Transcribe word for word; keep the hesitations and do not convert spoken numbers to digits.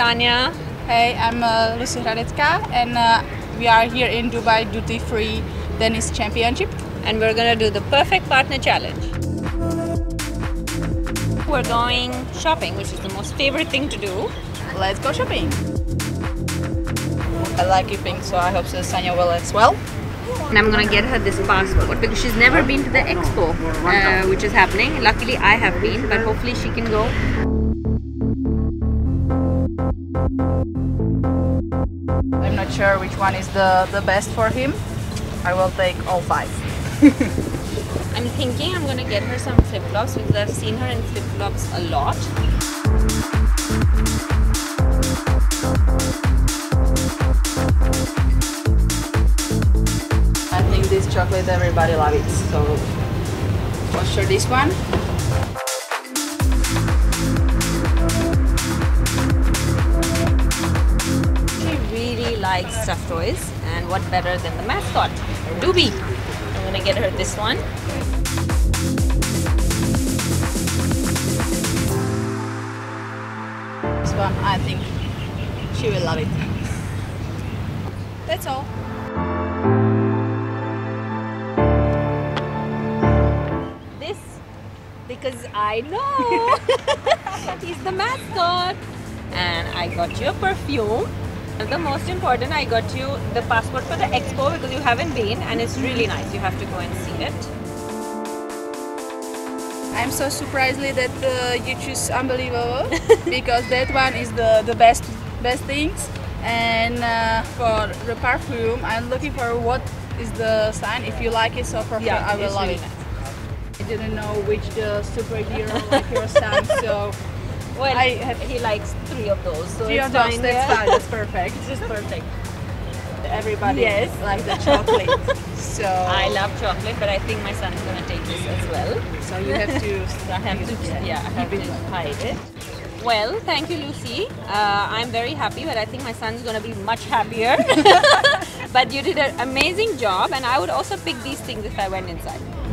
Sania. Hey, I'm uh, Lucie Hradecka, and uh, we are here in Dubai Duty Free Tennis Championship. And we're gonna do the perfect partner challenge. We're going shopping, which is the most favorite thing to do. Let's go shopping. I like you pink, so I hope so Sania will as well. And I'm gonna get her this passport because she's never been to the expo, uh, which is happening. Luckily I have been, but hopefully she can go. I'm not sure which one is the, the best for him. I will take all five. I'm thinking I'm gonna get her some flip-flops because I've seen her in flip-flops a lot. I think this chocolate everybody loves it, so for sure this one. She really likes stuffed toys, and what better than the mascot, Doobie. I'm gonna get her this one. This one, I think she will love it. That's all. This, because I know he's the mascot. And I got you a perfume. And the most important, I got you the passport for the expo because you haven't been, and it's really nice. You have to go and see it. I'm so surprised that uh, you choose unbelievable because that one is the the best best things. And uh, for the perfume, I'm looking for what is the sign. If you like it, so for sure Yeah, I will love really it. nice. I didn't know which the superhero like your son, so Well, I have he likes three of those. So three it's of those. fine, That's yeah. fine. That's perfect. This is perfect. Everybody Yes. likes the chocolate. So I love chocolate, but I think my son is gonna take this as well. So you have to. I have to, yeah, I have to hide it. Well, thank you, Lucie. Uh, I'm very happy, but I think my son's gonna be much happier. But you did an amazing job, and I would also pick these things if I went inside.